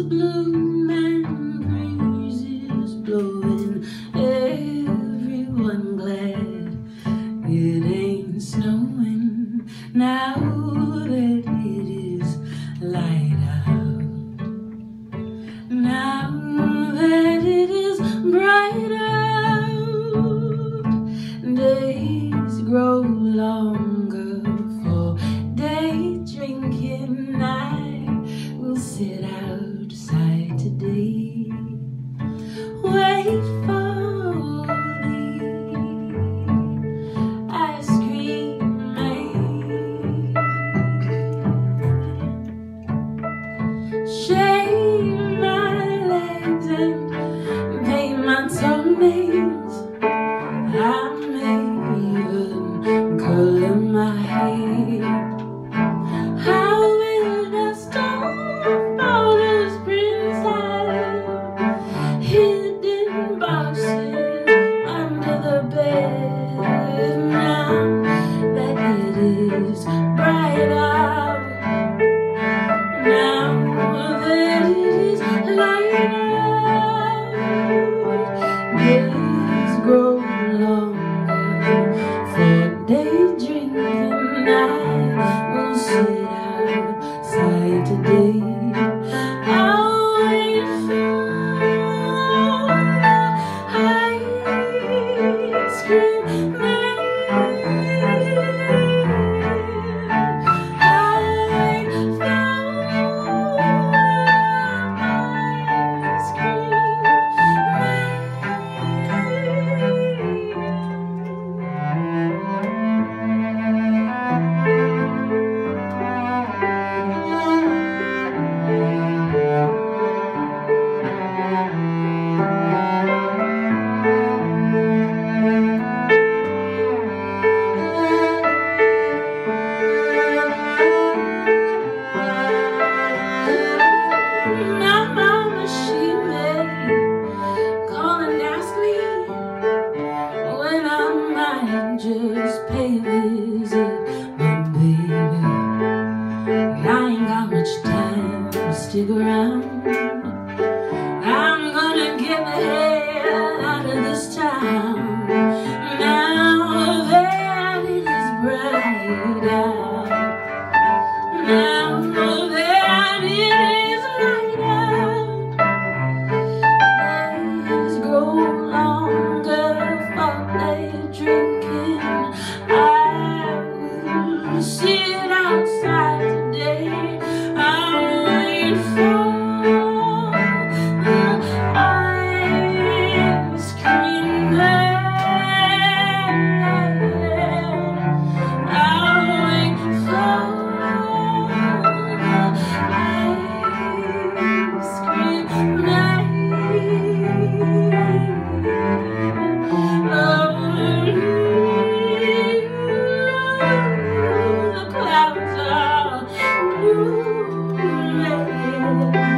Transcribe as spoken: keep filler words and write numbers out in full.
bloom and breezes blowing, everyone glad it ain't snowing now that it is light out, now that it is bright out. Days grow longer for day drinking. I will sit outside today, wait for the ice cream man, shave my legs and paint my toenails. I may even color my hair. How will the stone borders prints out hidden boxes under the bed, now that it is bright out, now that it is light out. Days grow longer for day drinking. I will sit outside today. I'll wait for the ice cream man. I'll wait for the ice cream My mama, she may call and ask me when I might just pay a visit. But baby, I ain't got much time to stick around. I'm gonna get the hell out of this town now that it is bright out, now that it is light out. Days grow longer for day drinking. I will sit outside today. I'll wait for the ice cream man. I'll wait for ice cream man. Oh, the clouds are blue.